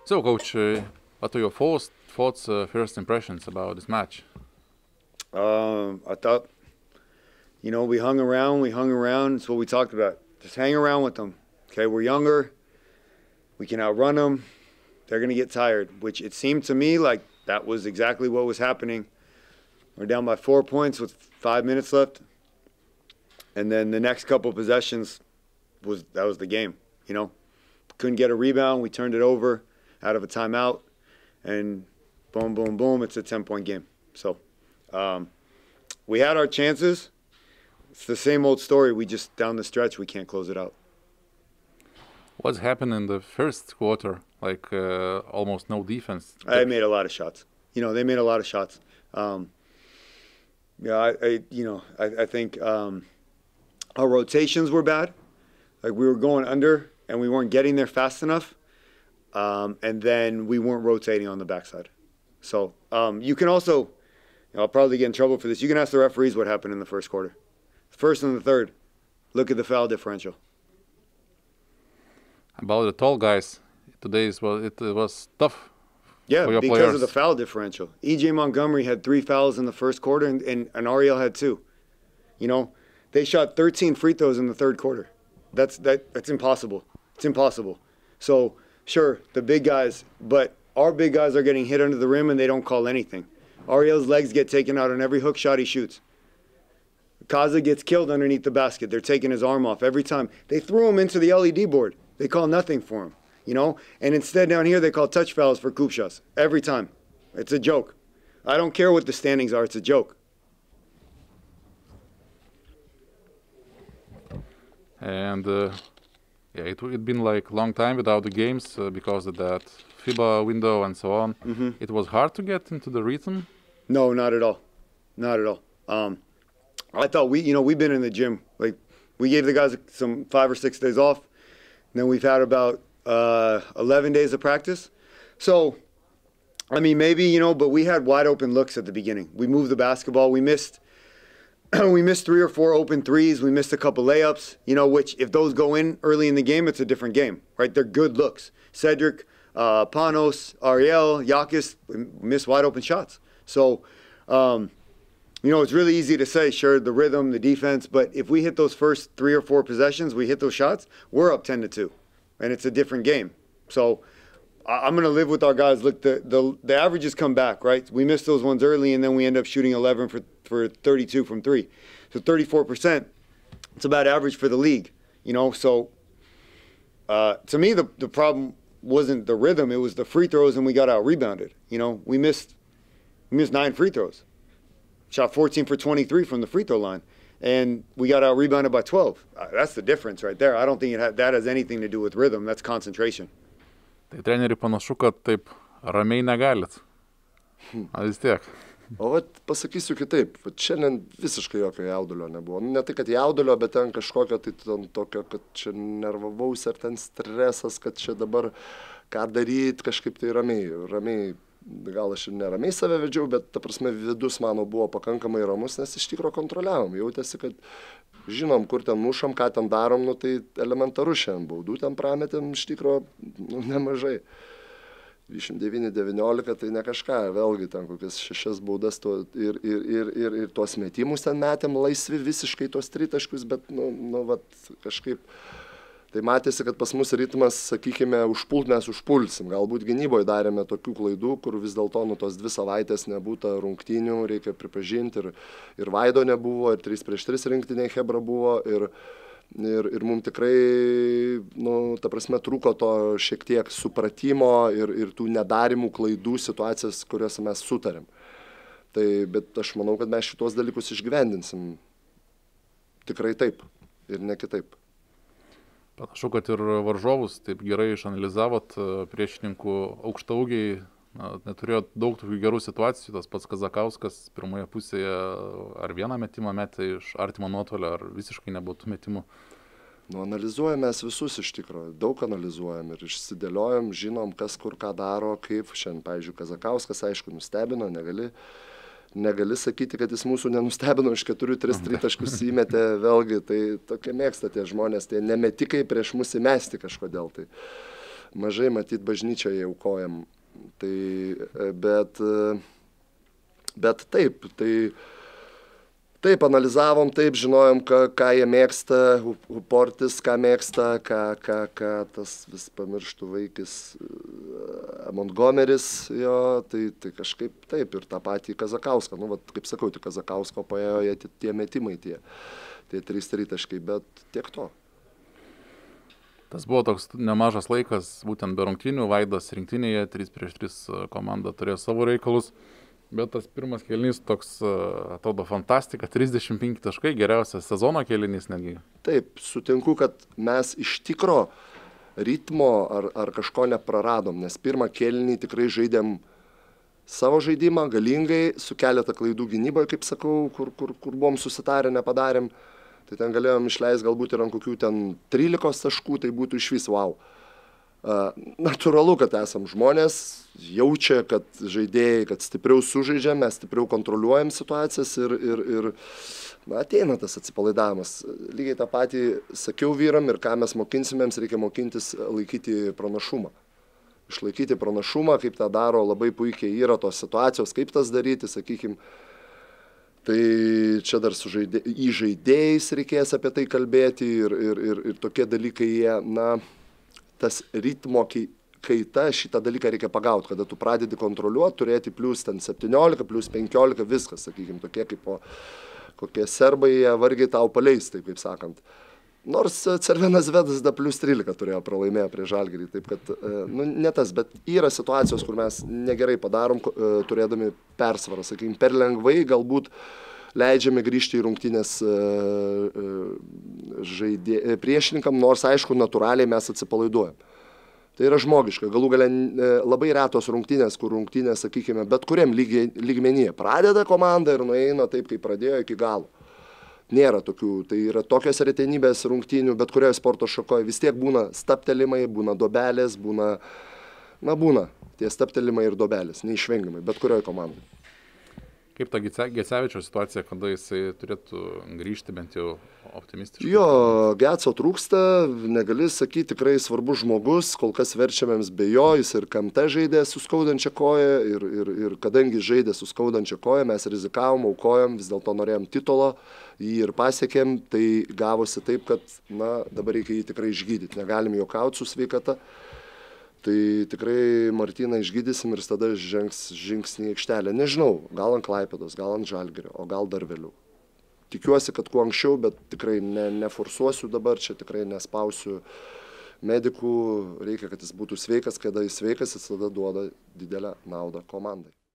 So, Coach, what are your thoughts, first impressions about this match? I thought, we hung around. It's what we talked about. Just hang around with them. Okay, we're younger. We can outrun them. They're going to get tired, which it seemed to me like that was exactly what was happening. We're down by 4 points with 5 minutes left. And then the next couple possessions, that was the game, Couldn't get a rebound. We turned it over out of a timeout. And boom, boom, boom, it's a 10-point game. So we had our chances. It's the same old story. We just, down the stretch, we can't close it out. What's happened in the first quarter? Like almost no defense. I made a lot of shots. They made a lot of shots. I think our rotations were bad. Like we were going under and we weren't getting there fast enough. And then we weren't rotating on the backside. So you can also, I'll probably get in trouble for this. You can ask the referees what happened in the first quarter. First and the third, look at the foul differential. About the tall guys, it was tough. Yeah, for your because players. of the foul differential. E.J. Montgomery had 3 fouls in the first quarter, and Ariel had 2. They shot 13 free throws in the third quarter. That's impossible. It's impossible. So, sure, the big guys, but our big guys are getting hit under the rim, and they don't call anything. Ariel's legs get taken out on every hook shot he shoots. Kaza gets killed underneath the basket. They're taking his arm off every time. They threw him into the LED board. They call nothing for him. And instead down here they call touch fouls for Kupchas every time. It's a joke. I don't care what the standings are. It's a joke. And it'd been like a long time without the games because of that FIBA window and so on. Mm-hmm. It was hard to get into the rhythm. No, not at all. Not at all. I thought we've been in the gym. Like we gave the guys some 5 or 6 days off. And then we've had about 11 days of practice. So, maybe, but we had wide open looks at the beginning. We moved the basketball. We missed 3 or 4 open threes. We missed a couple layups, which if those go in early in the game, it's a different game, right? They're good looks. Cedric, Panos, Ariel, Yakis missed wide open shots. So, it's really easy to say, sure, the rhythm, the defense, but if we hit those first 3 or 4 possessions, we hit those shots, we're up 10-2, and it's a different game. So I'm going to live with our guys. Look, the averages come back, right? We missed those ones early, and then we end up shooting 11 for 32 from 3. So 34%, it's about average for the league, So to me, the problem wasn't the rhythm. It was the free throws, and we got out-rebounded. We missed 9 free throws. Shot 14 for 23 from the free throw line, and we got out-rebounded by 12. That's the difference right there. I don't think that has anything to do with rhythm. That's concentration. Tai treneri panašu, kad taip ramiai negalit. Vis tiek. O pasakysiu kitaip, šiandien visiškai jokio jaudulio nebuvo. Ne tai, kad jaudulio, bet ten kažkokio tai tokio, kad čia nervavaus ar ten stresas, kad čia dabar ką daryti, kažkaip tai ramiai. Gal aš ir neramiai save vedžiau, bet ta prasme vidus mano buvo pakankamai ramus, nes iš tikro kontroliavom. Jautėsi, kad žinom, kur ten mušam, ką ten darom, tai elementaru šiandien. Baudų ten prametėm iš tikro nemažai. 29-19 tai ne kažką, vėlgi ten kokias 6 baudas ir tuos metimus ten metėm laisvi visiškai tuos tritaškus, bet kažkaip tai matėsi, kad pas mus ritmas, sakykime, mes užpulsim. Galbūt gynyboje darėme tokių klaidų, kur vis dėlto tos 2 savaitės nebūta rungtynių, reikia pripažinti, ir Vaido nebuvo, ir 3-3 rinktiniai Hebra buvo, ir mums tikrai, ta prasme, trūko to šiek tiek supratimo ir tų nedarimų klaidų situacijas, kuriuose mes sutarėm. Bet aš manau, kad mes šitos dalykus išgyvendinsim tikrai taip ir ne kitaip. Panašu, kad ir varžovus taip gerai išanalizavot, priešininkų aukštaugiai, neturėjo daug tokių gerų situacijų, tas pats Kazakauskas pirmoje pusėje ar vieną metimą metė iš artimo nuotolio, ar visiškai nebuvo tų metimų. Analizuojam mes visus iš tikrųjų, daug analizuojam ir išsidėliojam, žinom, kas kur ką daro, kaip šiandien, pavyzdžiui, Kazakauskas, aišku, nustebino, negali sakyti, kad jis mūsų nenustebino, iš 4-3 tritaškus įmetė, vėlgi, tai tokie mėgsta tie žmonės, tie nemetikai prieš mus įmesti kažkodėl. Tai mažai matyt bažnyčioje aukojam. Tai, bet taip, taip analizavom, taip žinojom, ką jie mėgsta, Huportis, ką mėgsta, ką tas vis pamirštų vaikis Montgomeris, jo, tai kažkaip taip, ir tą patį Kazakauską, nu, vat, kaip sakau, tik Kazakausko paėjo jie tie metimai, tie 3 tritaškai, bet tiek to. Tas buvo toks nemažas laikas, būtent be rungtynių, Vaidas rinktinėje, 3-3 komanda turėjo savo reikalus, bet tas pirmas kėlinys toks, atrodo, fantastika, 35 taškai, geriausias sezono kėlinys netgi. Taip, sutinku, kad mes iš tikro ritmo ar kažko nepraradom, nes pirmą kėlinį tikrai žaidėm savo žaidimą, galingai, su keletą klaidų gynyboje, kaip sakau, kur buvom susitarę, nepadarėm. Tai ten galėjom išleisti galbūt ir ant kokių ten 13 taškų, tai būtų iš vis wow. Natūralu, kad esam žmonės, jaučia, kad žaidėjai, kad stipriau sužaidžiam, mes stipriau kontroliuojam situacijas ir ateina tas atsipalaidavimas. Lygiai tą patį sakiau vyram ir ką mes mokinsimėms, reikia mokintis laikyti pranašumą. Išlaikyti pranašumą, kaip tą daro, labai puikiai yra tos situacijos, kaip tas daryti, sakykime. Tai čia dar su žaidėjais reikės apie tai kalbėti ir tokie dalykai, tas ritmo kaita, šitą dalyką reikia pagauti, kada tu pradedi kontroliuoti, turėti plius ten 17, plius 15, viskas, sakykime, tokie kaip kokie serbai, vargiai tau paleis, taip kaip sakant. Nors Cervenas Zvezda da plius 13 turėjo pralaimėję prie Žalgirį, taip kad, ne tas, bet yra situacijos, kur mes negerai padarom, turėdami persvarą, sakykime, per lengvai galbūt leidžiame grįžti į rungtynės priešininkam, nors aišku, natūraliai mes atsipalaiduojam. Tai yra žmogiška, galų gale labai retos rungtynės, kur rungtynės, sakykime, bet kuriam lygmenyje pradeda komanda ir nueina taip, kaip pradėjo iki galo. Nėra tokių, tai yra tokios retenybės rungtynių, bet kurioje sporto šakoje vis tiek būna staptelimai, būna dobelės, būna tie staptelimai ir dobelės, neišvengiamai, bet kurioje komandai. Kaip ta Gecevičiaus situacija, kada jisai turėtų grįžti bent jau optimistiškai? Jo, Geco trūksta, negali sakyti, tikrai svarbus žmogus, kol kas verčiamėms be jo, jis ir kamte žaidė su skaudančia koja ir kadangi žaidė su skaudančia koja, mes rizikavom, aukojom, vis dėlto norėjom titulo, jį ir pasiekėm, tai gavosi taip, kad dabar reikia jį tikrai išgydyti, negalim juokauti su sveikata. Tai tikrai Martyną išgydysim ir tada žengs žingsnį į aikštelę. Nežinau, gal ant Klaipėdos, gal ant Žalgirio, o gal dar vėliau. Tikiuosi, kad kuo anksčiau, bet tikrai neforsuosiu dabar, čia tikrai nespausiu medikų. Reikia, kad jis būtų sveikas, kada jis sveikas, jis tada duoda didelę naudą komandai.